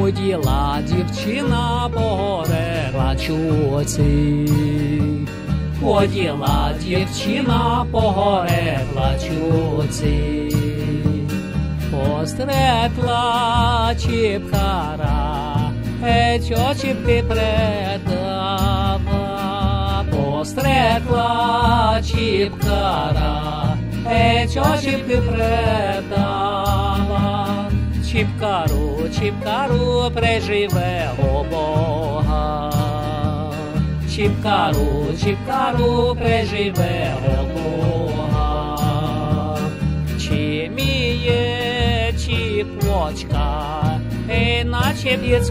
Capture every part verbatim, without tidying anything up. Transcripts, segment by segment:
Ходіла дівчина по горах плачуці. Ходіла дівчина по горах плачуці. Пострекла чіпкара, чо чіпки предава. Пострекла чіпкара, чо чіпки предава. Чіпкару, чіпкару приживе о Бога. Чіпкару, чіпкару приживе о Бога. Чи міє чіпочка, наче б'єць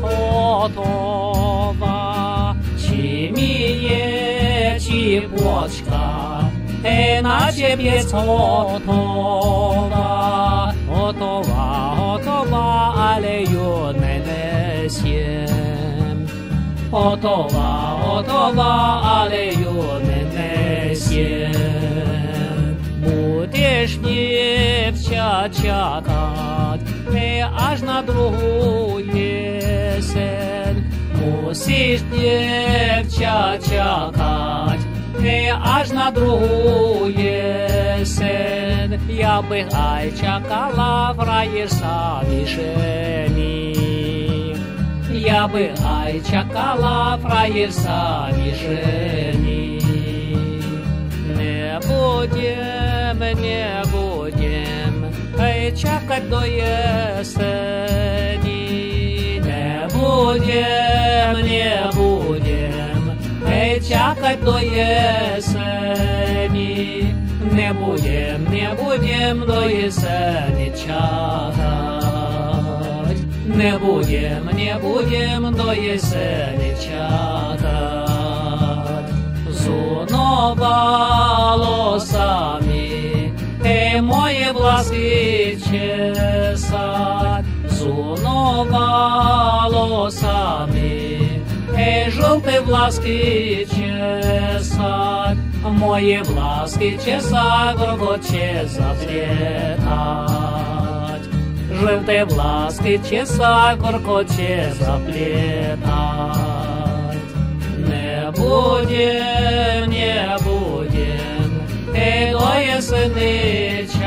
готова. Чи міє чіпочка, наче б'єць готова. Готова, готова, але ю не несєм. Готова, готова, але ю не несєм. Будеш дівча чекать, аж на другу єсен. Мусиш дівча чекать, аж на другу єсен. Я би гай чекала фраєр самі жені. Я би гай чекала фраєр самі жені. Не будем, не будем чекать до єсені. Не будем, не будем чекать до єсені. Не будем, не будем до єсені чекать. Не будем, не будем до єсені чекать. Зунувало самі, мої власки чесать. Зунувало самі, жовті власки чесать. Мої власки чесать, горгоче заплетать. Жовті власки чесать, горгоче заплетать. Не будем, не будем до єсени чекать.